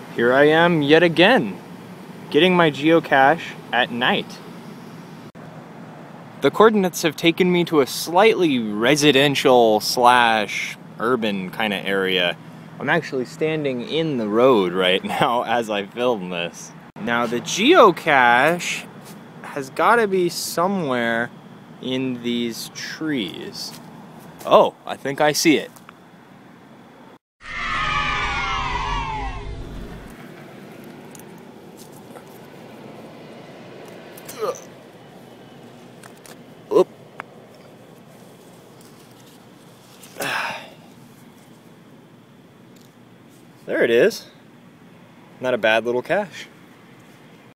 Here I am yet again, getting my geocache at night. The coordinates have taken me to a slightly residential slash urban kind of area. I'm actually standing in the road right now as I film this. Now the geocache has got to be somewhere in these trees. Oh, I think I see it. Oop. There it is. Not a bad little cache.